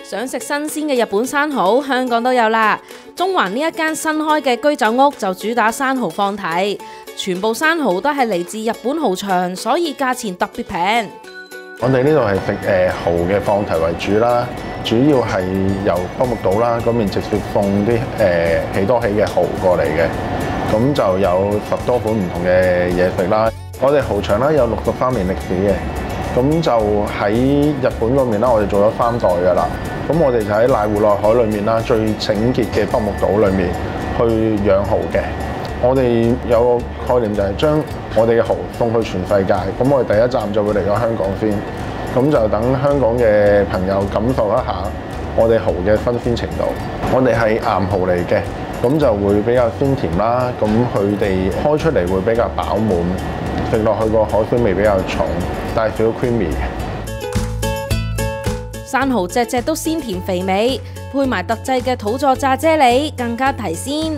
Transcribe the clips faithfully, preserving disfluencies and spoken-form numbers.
想食新鮮嘅日本生蠔，香港都有啦。中環呢一間新開嘅居酒屋就主打生蠔放題，全部生蠔都係嚟自日本蠔場，所以價錢特別平。 我哋呢度係食誒蠔嘅放題為主啦，主要係由北木島啦嗰邊直接送啲誒喜多喜嘅蠔過嚟嘅，咁就有十多款唔同嘅嘢食啦。我哋蠔場咧有六十三年歷史嘅。咁就喺日本嗰邊啦，我哋做咗三代㗎啦。咁我哋就喺瀨戶內海裏面啦，最整潔嘅北木島裏面去養蠔嘅。我哋有個概念就係將我哋嘅蠔送去全世界。咁我哋第一站就會嚟咗香港先，咁就等香港嘅朋友感受一下我哋蠔嘅新鮮程度。我哋係岩蠔嚟嘅，咁就會比較鮮甜啦。咁佢哋開出嚟會比較飽滿，食落去個海鮮味比較重。帶少少 creamy 嘅生蠔隻隻都鮮甜肥美，配埋特製嘅土佐炸啫喱，更加提鮮。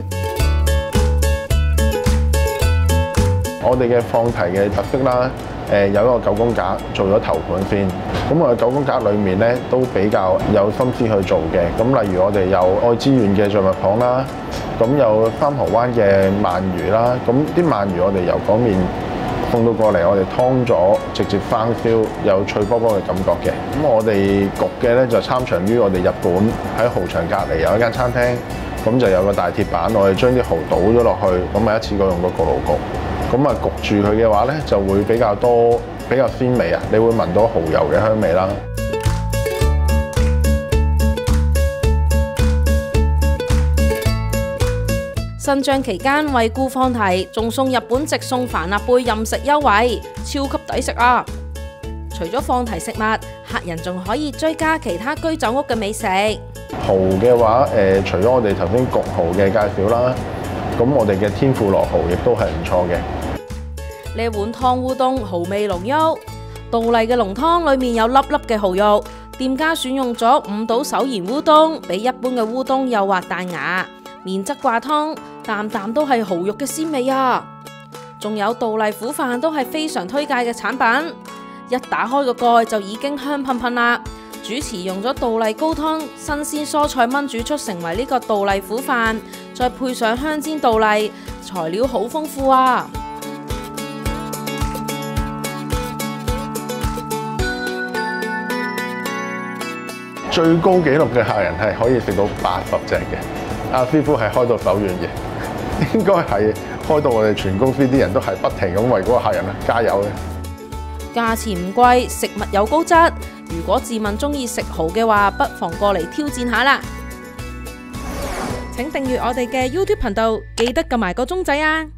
我哋嘅放題嘅特色啦，誒有一個九宮格做咗頭盤先。咁我哋九宮格裏面咧都比較有心思去做嘅。咁例如我哋有愛知縣嘅象拔蚌啦，咁有三河灣嘅鰻魚啦。咁啲鰻魚我哋由嗰面送到過嚟，我哋劏咗，直接生燒，有脆波波嘅感覺嘅。咁我哋焗嘅咧就參詳於我哋日本喺蠔場隔離有一間餐廳，咁就有個大鐵板，我哋將啲蠔倒咗落去，咁咪一次過用個焗爐焗。咁啊焗住佢嘅話咧，就會比較多比較鮮味啊，你會聞到蠔油嘅香味啦。 新章期間惠顧放題，仲送日本直送帆立貝任食優惠，超級抵食啊！除咗放題食物，客人仲可以追加其他居酒屋嘅美食。 蠔嘅話，誒、呃、除咗我哋頭先焗蠔嘅介紹啦，咁我哋嘅天婦羅蠔亦都係唔錯嘅。 呢一碗湯烏冬蠔味濃郁，道麗嘅濃湯裏面有粒粒嘅蠔肉，店家選用咗五島手研烏冬，比一般嘅烏冬幼滑彈牙，麵質掛湯，啖啖都係蠔肉嘅鮮味啊！仲有道麗苦飯都係非常推介嘅產品，一打開個蓋就已經香噴噴啦。主持用咗道麗高湯新鮮蔬菜炆煮出成為呢個道麗苦飯，再配上香煎道麗，材料好豐富啊！ 最高紀錄嘅客人係可以食到八十隻嘅，阿師傅係開到手軟嘅，應該係開到我哋全公司啲人都係不停咁為嗰個客人啊加油嘅。 價錢唔貴，食物有高質。如果自問中意食蠔嘅話，不妨過嚟挑戰下啦！請訂閱我哋嘅 YouTube 頻道，記得撳埋個鐘仔啊！